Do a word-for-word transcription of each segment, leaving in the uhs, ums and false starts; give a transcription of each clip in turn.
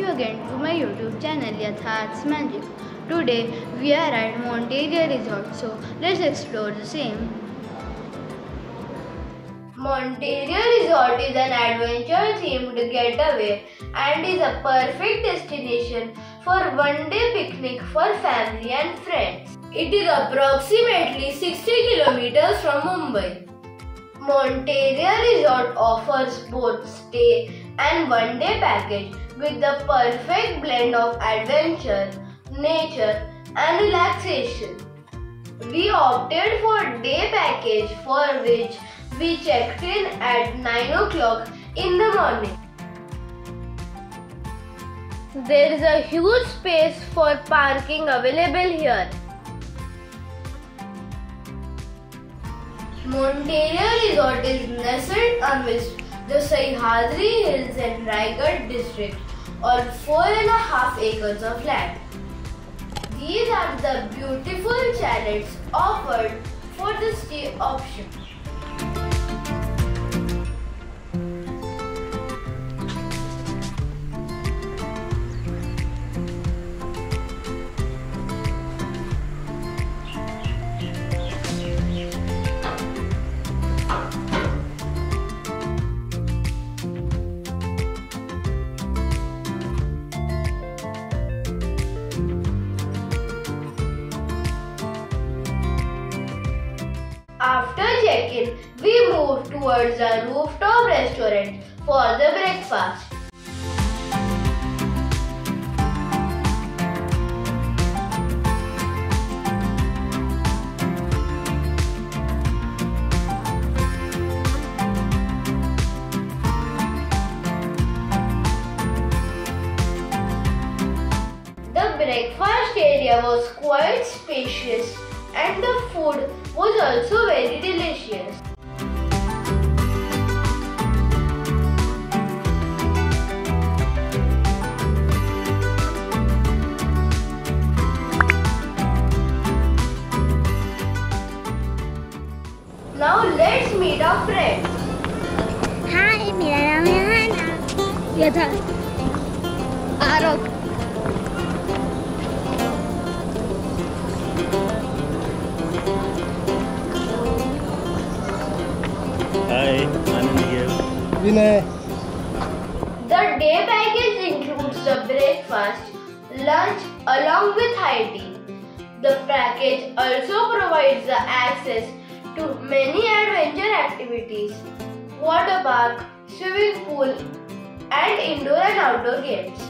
again to my YouTube channel Yatharth Magic. Today we are at Monteria Resort, so let's explore the same. Monteria Resort is an adventure-themed getaway and is a perfect destination for one-day picnic for family and friends. It is approximately sixty kilometers from Mumbai. Monteria Resort offers both stay and one-day package with the perfect blend of adventure, nature and relaxation. We opted for day package for which we checked in at nine o'clock in the morning. There is a huge space for parking available here. Monteria Resort is nestled amidst the Sahyadri Hills and Raigad district on four and a half acres of land. These are the beautiful chalets offered for the stay option. After check-in, we moved towards a rooftop restaurant for the breakfast. The breakfast area was quite spacious and the food was also very delicious. Now let's meet our friends. Hi, मेरा नाम है हाना. यथार्थ. आरोप. Hi, Anand here. Vinay. The day package includes the breakfast, lunch along with high tea. The package also provides the access to many adventure activities, water park, swimming pool and indoor and outdoor games.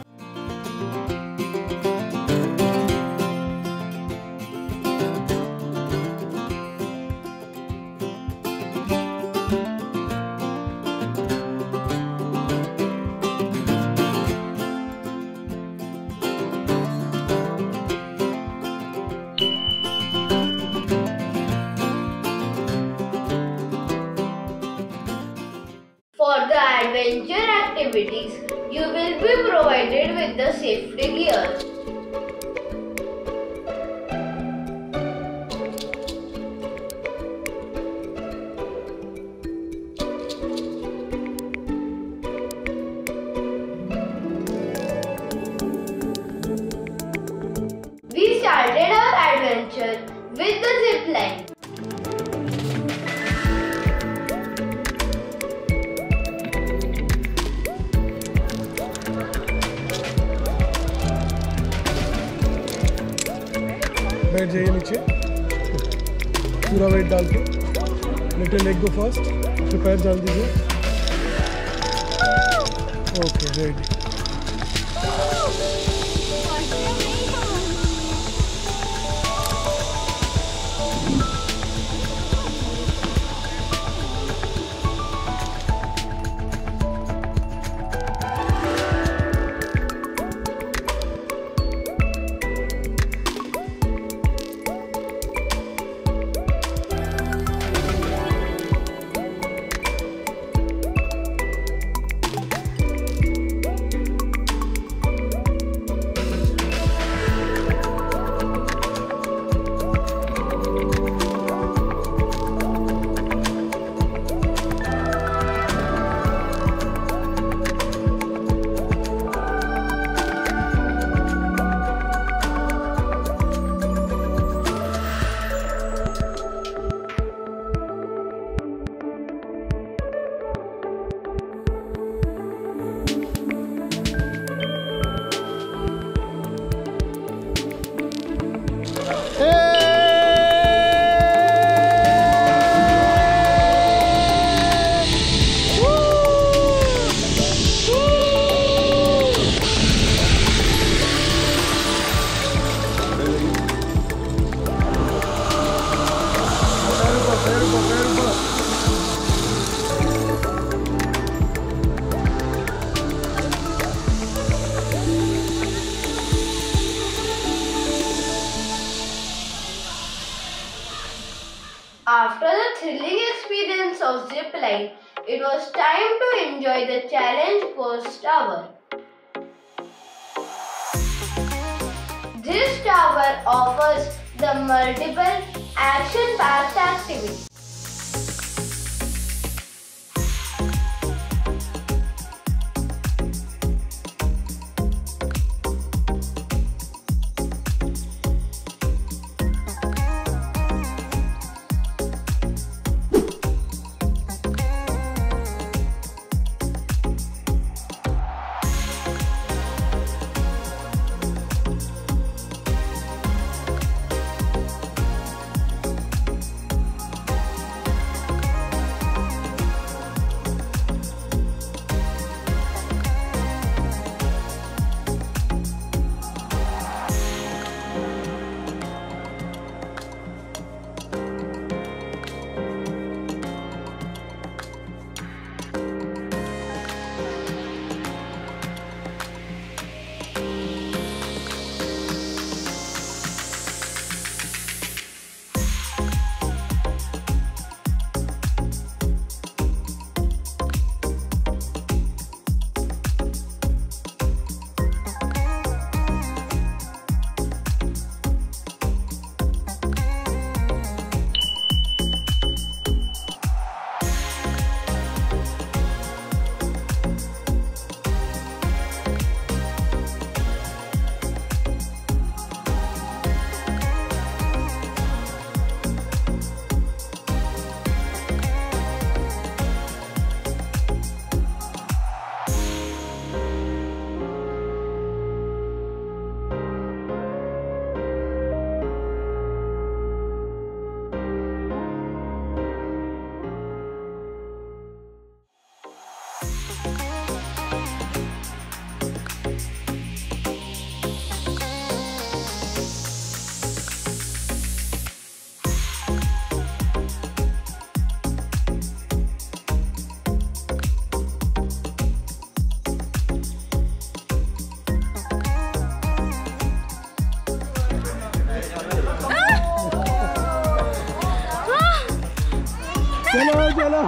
For the adventure activities, you will be provided with the safety gear. We started our adventure with the zip line. बैठ जाइए नीचे पूरा weight डाल के let your leg go first फिर पैर डाल दीजिए okay ready of zip line, it was time to enjoy the challenge course tower. This tower offers the multiple action-packed activities. चलो चलो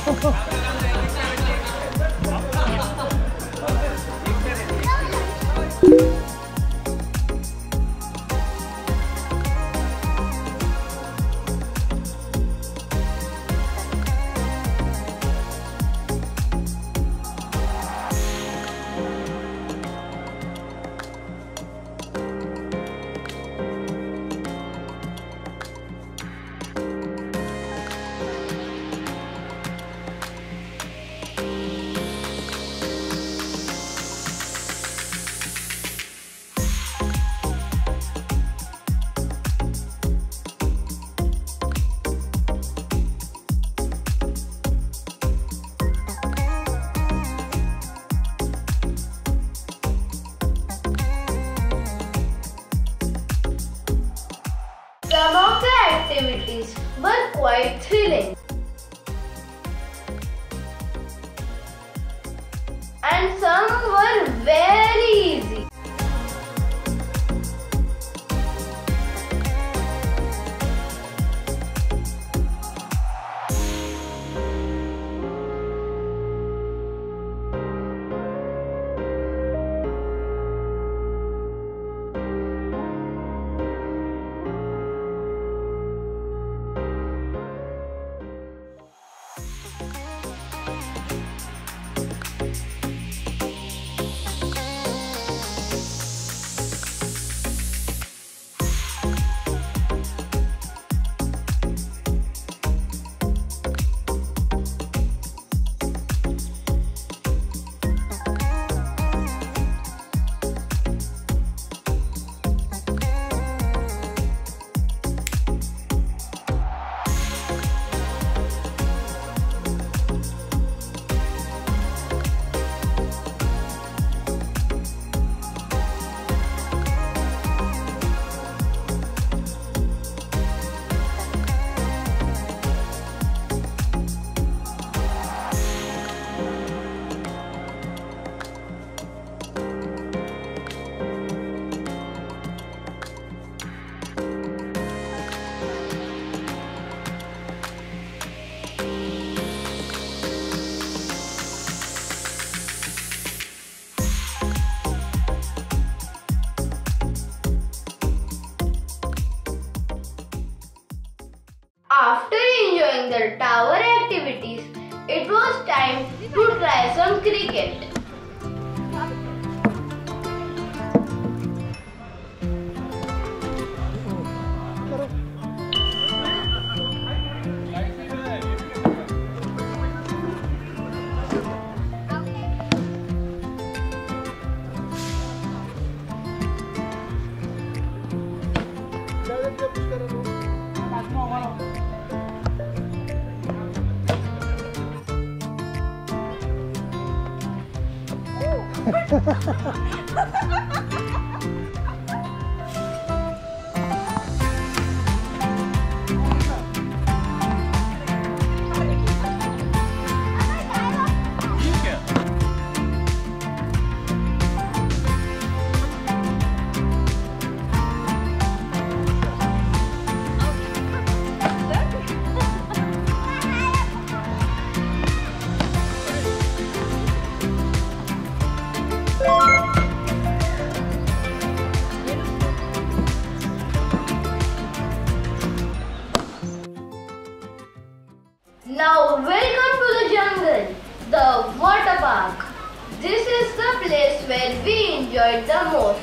Some of the activities were quite thrilling, and some were very easy. enjoying the tower activities, it was time to try some cricket. Now welcome to the jungle, the water park. This is the place where we enjoyed the most.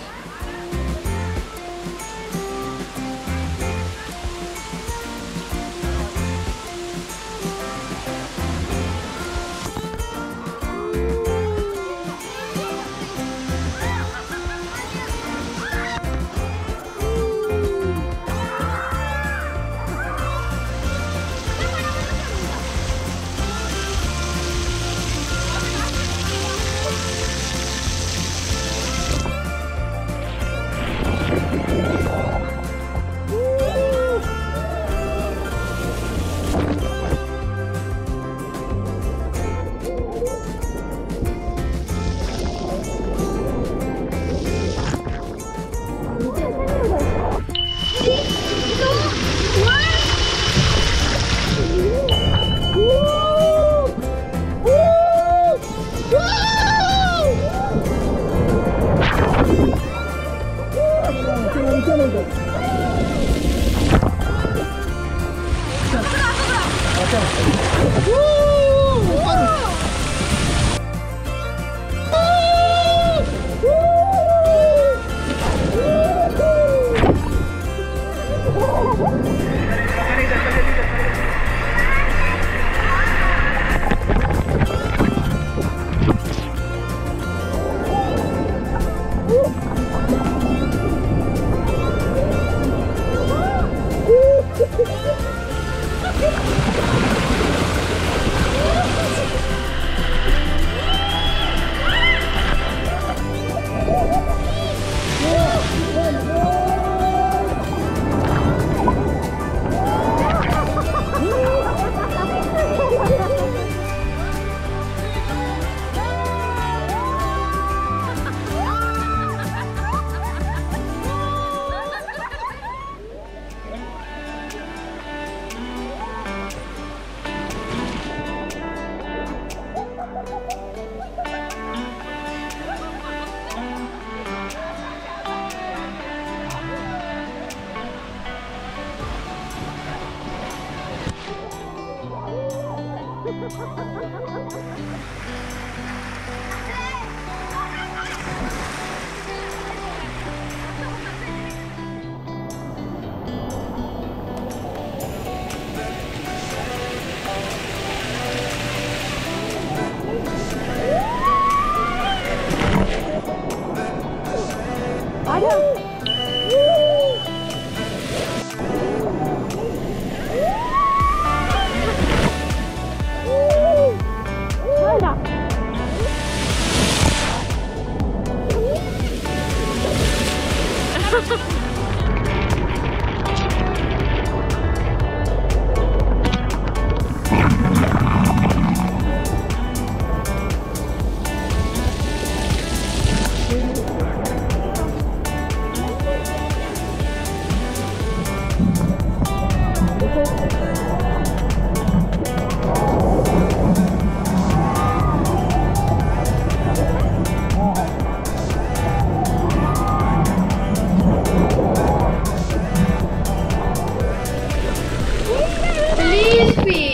Please speak.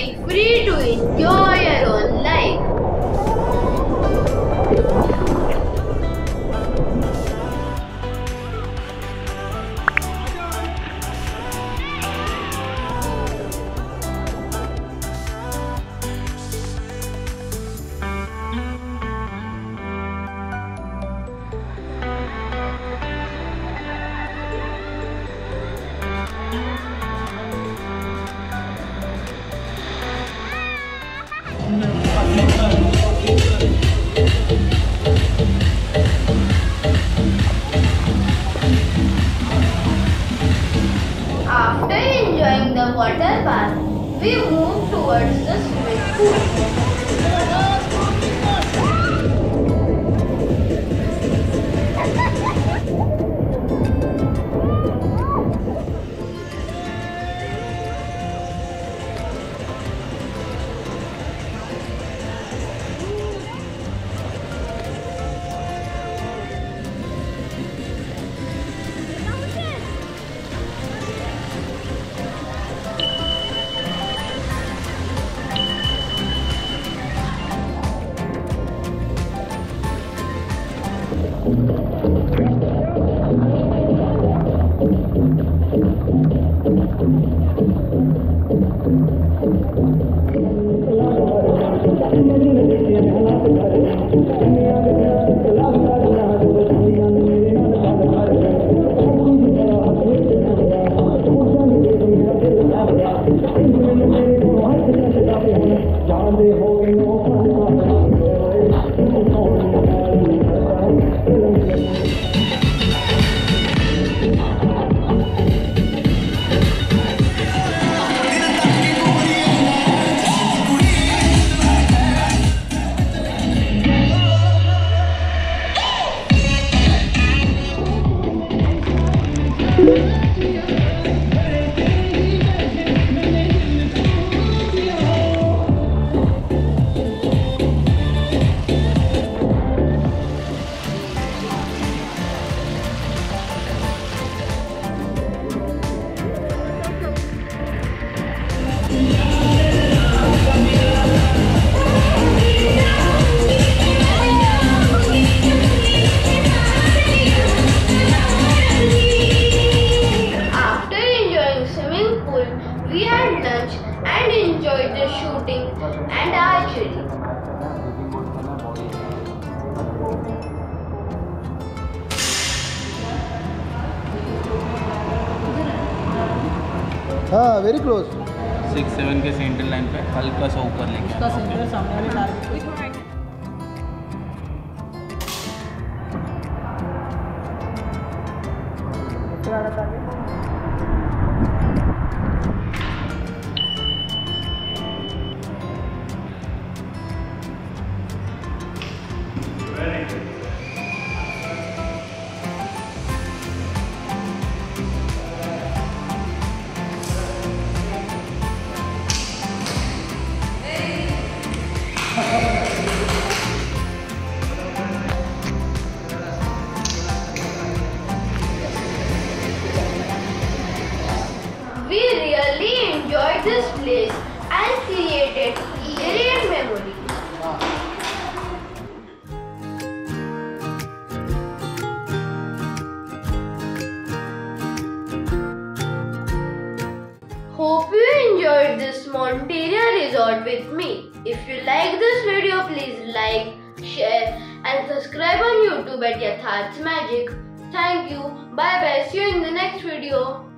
we moved towards the swimming pool. We had lunch and enjoyed the shooting and archery. हाँ very close six seven के centre line पे हल्का सा ऊपर लेके उसका centre सामने वाले target We really enjoyed this place and created great memories. Hope you enjoyed this Monteria resort with me. If you like this video, please like, share and subscribe on YouTube at Yatharth Magic. Thank you. Bye bye. See you in the next video.